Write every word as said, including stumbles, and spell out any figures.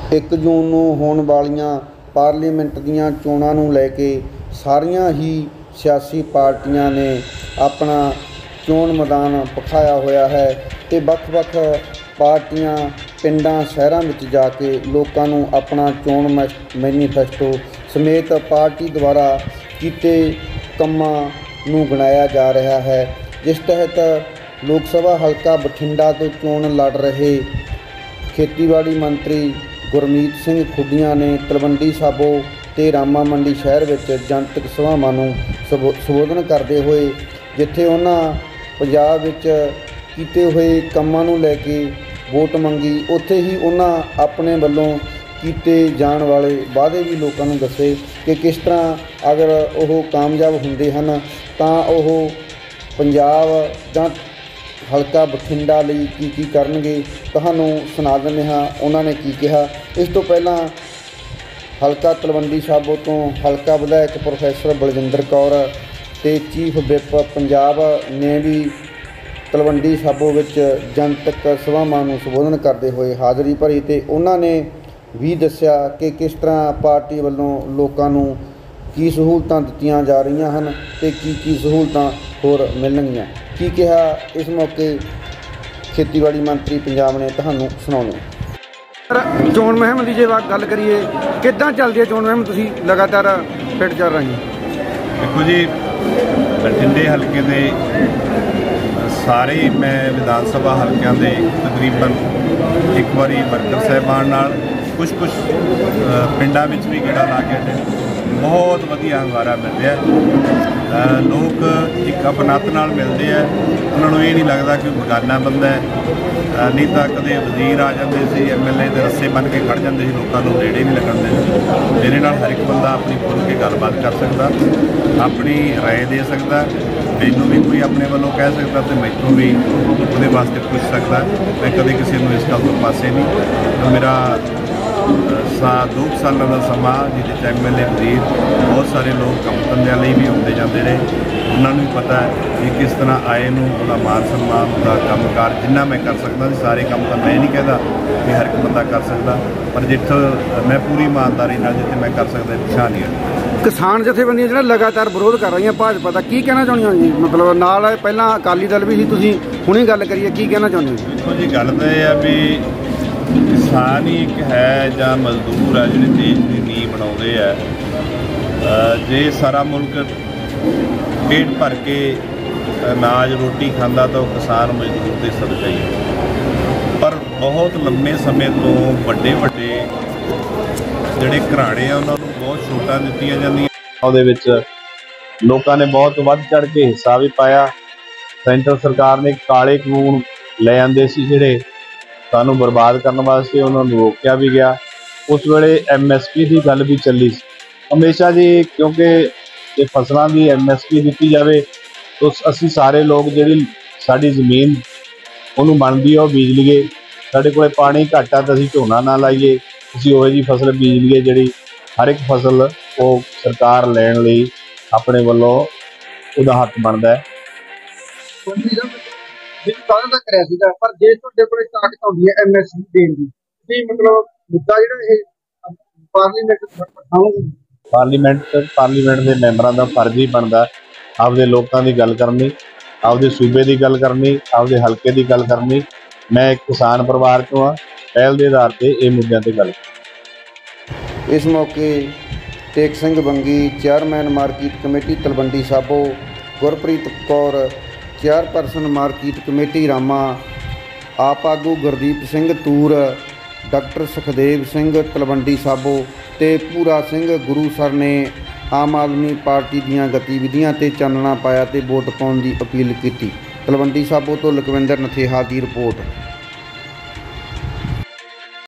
ਇੱਕ ਜੂਨ ਨੂੰ ਹੋਣ ਵਾਲੀਆਂ ਪਾਰਲੀਮੈਂਟ ਦੀਆਂ ਚੋਣਾਂ ਨੂੰ ਲੈ ਕੇ ਸਾਰੀਆਂ ਹੀ ਸਿਆਸੀ ਪਾਰਟੀਆਂ ਨੇ ਆਪਣਾ ਚੋਣ ਮੈਦਾਨ ਪਖਾਇਆ ਹੋਇਆ ਹੈ ਅਤੇ ਵੱਖ-ਵੱਖ ਪਾਰਟੀਆਂ ਪਿੰਡਾਂ ਸ਼ਹਿਰਾਂ ਵਿੱਚ ਜਾ ਕੇ ਲੋਕਾਂ ਨੂੰ ਆਪਣਾ ਚੋਣ ਮੈ ਮੈਨੀਫੈਸਟੋ ਸਮੇਤ ਪਾਰਟੀ ਦੁਆਰਾ ਕੀਤੇ ਕੰਮਾਂ ਨੂੰ ਗਿਣਾਇਆ ਜਾ ਰਿਹਾ ਹੈ, ਜਿਸ ਤਹਿਤ ਲੋਕ ਸਭਾ ਹਲਕਾ ਬਠਿੰਡਾ ਤੋਂ ਚੋਣ ਲੜ ਰਹੇ ਖੇਤੀਬਾੜੀ ਮੰਤਰੀ ਗੁਰਮੀਤ ਸਿੰਘ ਖੁੱਡੀਆਂ ਨੇ ਤਲਵੰਡੀ ਸਾਬੋ ਅਤੇ ਰਾਮਾ ਮੰਡੀ ਸ਼ਹਿਰ ਵਿੱਚ ਜਨਤਕ ਸਭਾਵਾਂ ਨੂੰ ਸੰਬੋ ਸੰਬੋਧਨ ਕਰਦੇ ਹੋਏ ਜਿੱਥੇ ਉਹਨਾਂ ਪੰਜਾਬ ਵਿੱਚ ਕੀਤੇ ਹੋਏ ਕੰਮਾਂ ਨੂੰ ਲੈ ਕੇ ਵੋਟ ਮੰਗੀ, ਉੱਥੇ ਹੀ ਉਹਨਾਂ ਆਪਣੇ ਵੱਲੋਂ ਕੀਤੇ ਜਾਣ ਵਾਲੇ ਵਾਅਦੇ ਵੀ ਲੋਕਾਂ ਨੂੰ ਦੱਸੇ ਕਿ ਕਿਸ ਤਰ੍ਹਾਂ ਅਗਰ ਉਹ ਕਾਮਯਾਬ ਹੁੰਦੇ ਹਨ ਤਾਂ ਉਹ ਪੰਜਾਬ ਜਾਂ ਹਲਕਾ ਬਠਿੰਡਾ ਲਈ ਕੀ ਕੀ ਕਰਨਗੇ। ਤੁਹਾਨੂੰ ਸੁਣਾ ਦਿੰਦੇ ਹਾਂ ਉਹਨਾਂ ਨੇ ਕੀ ਕਿਹਾ। ਇਸ ਤੋਂ ਪਹਿਲਾਂ ਹਲਕਾ ਤਲਵੰਡੀ ਸਾਬੋ ਤੋਂ ਹਲਕਾ ਵਿਧਾਇਕ ਪ੍ਰੋਫੈਸਰ ਬਲਜਿੰਦਰ ਕੌਰ ਅਤੇ ਚੀਫ ਵਿਪ ਪੰਜਾਬ ਨੇ ਵੀ ਤਲਵੰਡੀ ਸਾਬੋ ਵਿੱਚ ਜਨਤਕ ਸਭਾਵਾਂ ਨੂੰ ਸੰਬੋਧਨ ਕਰਦੇ ਹੋਏ ਹਾਜ਼ਰੀ ਭਰੀ ਅਤੇ ਉਹਨਾਂ ਨੇ ਵੀ ਦੱਸਿਆ ਕਿ ਕਿਸ ਤਰ੍ਹਾਂ ਪਾਰਟੀ ਵੱਲੋਂ ਲੋਕਾਂ ਨੂੰ ਕੀ ਸਹੂਲਤਾਂ ਦਿੱਤੀਆਂ ਜਾ ਰਹੀਆਂ ਹਨ ਅਤੇ ਕੀ ਕੀ ਸਹੂਲਤਾਂ ਹੋਰ ਮਿਲਣਗੀਆਂ। ਕੀ ਕਿਹਾ ਇਸ ਮੌਕੇ ਖੇਤੀਬਾੜੀ ਮੰਤਰੀ ਪੰਜਾਬ ਨੇ, ਤੁਹਾਨੂੰ ਸੁਣਾਉਂਦੇ ਹਾਂ। ਚੋਣ ਮੁਹਿੰਮ ਦੀ ਜੇ ਗੱਲ ਕਰੀਏ, ਕਿੱਦਾਂ ਚੱਲਦੀ ਹੈ ਚੋਣ ਮੁਹਿੰਮ? ਤੁਸੀਂ ਲਗਾਤਾਰ ਫਿੱਟ ਚੱਲ ਰਹੇ ਹੋ। ਦੇਖੋ ਜੀ, ਬਠਿੰਡੇ ਹਲਕੇ ਦੇ ਸਾਰੇ ਮੈਂ ਵਿਧਾਨ ਸਭਾ ਹਲਕਿਆਂ ਦੇ ਤਕਰੀਬਨ ਇੱਕ ਵਾਰੀ ਵਰਕਰ ਸਾਹਿਬਾਨ ਨਾਲ ਕੁਛ ਕੁਛ ਪਿੰਡਾਂ ਵਿੱਚ ਵੀ ਗੇੜਾ ਲਾ ਕੇ ਬਹੁਤ ਵਧੀਆ ਹੁੰਗਾਰਾ ਮਿਲ ਰਿਹਾ। ਲੋਕ ਇੱਕ ਆਪਣਤ ਨਾਲ ਮਿਲਦੇ ਆ, ਉਹਨਾਂ ਨੂੰ ਇਹ ਨਹੀਂ ਲੱਗਦਾ ਕਿ ਬੇਗਾਨਾ ਬੰਦਾ ਹੈ। ਨਹੀਂ ਤਾਂ ਕਦੇ ਵਜ਼ੀਰ ਆ ਜਾਂਦੇ ਸੀ, ਐਮ ਐਲ ਏ ਦੇ ਰੱਸੇ ਬੰਨ੍ਹ ਕੇ ਖੜ੍ਹ ਜਾਂਦੇ ਸੀ, ਲੋਕਾਂ ਨੂੰ ਨੇੜੇ ਨਹੀਂ ਲੱਗਣ ਦਿੰਦੇ। ਮੇਰੇ ਨਾਲ ਹਰ ਇੱਕ ਬੰਦਾ ਆਪਣੀ ਖੁੱਲ੍ਹ ਕੇ ਗੱਲਬਾਤ ਕਰ ਸਕਦਾ, ਆਪਣੀ ਰਾਏ ਦੇ ਸਕਦਾ। ਮੈਨੂੰ ਵੀ ਕੋਈ ਆਪਣੇ ਵੱਲੋਂ ਕਹਿ ਸਕਦਾ ਅਤੇ ਮੈਥੋਂ ਵੀ ਉਹਦੇ ਵਾਸਤੇ ਪੁੱਛ ਸਕਦਾ। ਮੈਂ ਕਦੇ ਕਿਸੇ ਨੂੰ ਇਸ ਗੱਲ ਤੋਂ ਪਾਸੇ ਨਹੀਂ। ਮੇਰਾ ਸਾ ਦੋ ਕੁ ਸਾਲਾਂ ਦਾ ਸਮਾਂ ਜਿਹਦੇ 'ਚ ਐਮ ਐਲ ਏ ਵਜ਼ੀਰ ਬਹੁਤ ਸਾਰੇ ਲੋਕ ਕੰਮ ਧੰਦਿਆਂ ਲਈ ਵੀ ਆਉਂਦੇ ਜਾਂਦੇ ਰਹੇ। ਉਹਨਾਂ ਨੂੰ ਵੀ ਪਤਾ ਹੈ ਕਿ ਕਿਸ ਤਰ੍ਹਾਂ ਆਏ ਨੂੰ ਉਹਦਾ ਮਾਨ ਸਨਮਾਨ ਦਾ ਕੰਮਕਾਰ ਜਿੰਨਾ ਮੈਂ ਕਰ ਸਕਦਾ ਸੀ। ਸਾਰੇ ਕੰਮ ਤਾਂ ਮੈਂ ਨਹੀਂ ਕਹਿੰਦਾ ਵੀ ਹਰ ਇੱਕ ਬੰਦਾ ਕਰ ਸਕਦਾ, ਪਰ ਜਿੱਥੇ ਮੈਂ ਪੂਰੀ ਇਮਾਨਦਾਰੀ ਨਾਲ ਜਿੱਥੇ ਮੈਂ ਕਰ ਸਕਦਾ ਪਿਛਾਂਹ ਨਹੀਂ ਹਟਦਾ। ਕਿਸਾਨ ਜਥੇਬੰਦੀਆਂ ਜਿਹੜਾ ਲਗਾਤਾਰ ਵਿਰੋਧ ਕਰ ਰਹੀਆਂ ਭਾਜਪਾ ਦਾ, ਕੀ ਕਹਿਣਾ ਚਾਹੁੰਦੇ ਹੋ ਜੀ? ਮਤਲਬ ਨਾਲ ਪਹਿਲਾਂ ਅਕਾਲੀ ਦਲ ਵੀ ਸੀ, ਤੁਸੀਂ ਹੁਣੇ ਗੱਲ ਕਰੀਏ, ਕੀ ਕਹਿਣਾ ਚਾਹੁੰਦੇ ਹੋ? ਦੇਖੋ ਜੀ, ਗੱਲ ਤਾਂ ਇਹ ਆ ਵੀ ਕਿਸਾਨ ਹੀ ਇੱਕ ਹੈ ਜਾਂ ਮਜ਼ਦੂਰ ਹੈ ਜਿਹੜੇ ਦੇਸ਼ ਦੀ ਨੀਂਹ ਬਣਾਉਂਦੇ ਆ। ਜੇ ਸਾਰਾ ਮੁਲਕ ਪੇਟ ਭਰ ਕੇ ਅਨਾਜ ਰੋਟੀ ਖਾਂਦਾ ਤਾਂ ਉਹ ਕਿਸਾਨ ਮਜ਼ਦੂਰ ਦੇ ਸਦਕਾ ਹੀ ਹੈ। ਪਰ ਬਹੁਤ ਲੰਮੇ ਸਮੇਂ ਤੋਂ ਵੱਡੇ ਵੱਡੇ ਜਿਹੜੇ ਘਰਾਣੇ ਆ ਉਹਨਾਂ ਨੂੰ ਬਹੁਤ ਛੋਟਾਂ ਦਿੱਤੀਆਂ ਜਾਂਦੀਆਂ। ਉਹਦੇ ਵਿੱਚ ਲੋਕਾਂ ਨੇ ਬਹੁਤ ਵੱਧ ਚੜ੍ਹ ਕੇ ਹਿੱਸਾ ਵੀ ਪਾਇਆ। ਸੈਂਟਰ ਸਰਕਾਰ ਨੇ ਕਾਲੇ ਕਾਨੂੰਨ ਲੈ ਆਂਦੇ ਸੀ ਜਿਹੜੇ ਸਾਨੂੰ ਬਰਬਾਦ ਕਰਨ ਵਾਸਤੇ, ਉਹਨਾਂ ਨੂੰ ਰੋਕਿਆ ਵੀ ਗਿਆ। ਉਸ ਵੇਲੇ ਐਮ ਐਸ ਪੀ ਦੀ ਗੱਲ ਵੀ ਚੱਲੀ ਸੀ ਹਮੇਸ਼ਾ ਜੀ, ਕਿਉਂਕਿ ਜੇ ਫਸਲਾਂ ਦੀ ਐਮ ਐਸ ਪੀ ਦਿੱਤੀ ਜਾਵੇ ਤਾਂ ਅਸੀਂ ਸਾਰੇ ਲੋਕ ਜਿਹੜੀ ਸਾਡੀ ਜ਼ਮੀਨ ਉਹਨੂੰ ਬਣਦੀ ਆ ਉਹ ਬੀਜ ਲਈਏ। ਸਾਡੇ ਕੋਲ ਪਾਣੀ ਘੱਟ ਆ ਤਾਂ ਅਸੀਂ ਝੋਨਾ ਨਾ ਲਾਈਏ, ਅਸੀਂ ਉਹੋ ਜਿਹੀ ਫਸਲ ਬੀਜ ਲਈਏ ਜਿਹੜੀ ਹਰ ਇੱਕ ਫਸਲ ਉਹ ਸਰਕਾਰ ਲੈਣ ਲਈ ਆਪਣੇ ਵੱਲੋਂ ਉਹਦਾ ਹੱਕ ਬਣਦਾ ਹੈ। ਦਾ ਕਰਿਆ ਸੀਗਾ, ਪਰ ਜੇ ਤੁਹਾਡੇ ਕੋਲ ਤਾਕਤ ਆਉਂਦੀ ਹੈ ਐਮ ਐਸ ਪੀ ਦੇਣ ਦੀ, ਤੁਸੀਂ ਮਤਲਬ ਮੁੱਦਾ ਜਿਹੜਾ ਇਹ ਪਾਰਲੀਮੈਂਟ ਬਿਠਾਓਗੇ? ਪਾਰਲੀਮੈਂਟ ਪਾਰਲੀਮੈਂਟ ਦੇ ਮੈਂਬਰਾਂ ਦਾ ਫਰਜ਼ ਹੀ ਬਣਦਾ ਆਪਦੇ ਲੋਕਾਂ ਦੀ ਗੱਲ ਕਰਨੀ, ਆਪਦੇ ਸੂਬੇ ਦੀ ਗੱਲ ਕਰਨੀ, ਆਪਦੇ ਹਲਕੇ ਦੀ ਗੱਲ ਕਰਨੀ। ਮੈਂ ਇੱਕ ਕਿਸਾਨ ਪਰਿਵਾਰ ਤੋਂ ਹਾਂ, ਪਹਿਲ ਦੇ ਆਧਾਰ 'ਤੇ ਇਹ ਮੁੱਦਿਆਂ 'ਤੇ ਗੱਲ। ਇਸ ਮੌਕੇ Tek Singh Bangi, chairman market committee Talwandi Sabo, Gurpreet Kaur, chairperson market committee Rama, AAP ਆਗੂ ਗੁਰਦੀਪ ਸਿੰਘ ਤੂਰ, ਡਾਕਟਰ ਸੁਖਦੇਵ ਸਿੰਘ ਤਲਵੰਡੀ ਸਾਬੋ ਅਤੇ ਭੂਰਾ ਸਿੰਘ ਗੁਰੂਸਰ ਨੇ ਆਮ ਆਦਮੀ ਪਾਰਟੀ ਦੀਆਂ ਗਤੀਵਿਧੀਆਂ 'ਤੇ ਚਾਨਣਾ ਪਾਇਆ ਅਤੇ ਵੋਟ ਪਾਉਣ ਦੀ ਅਪੀਲ ਕੀਤੀ। ਤਲਵੰਡੀ ਸਾਬੋ ਤੋਂ ਲਖਵਿੰਦਰ ਨਥੇਹਾ ਦੀ ਰਿਪੋਰਟ।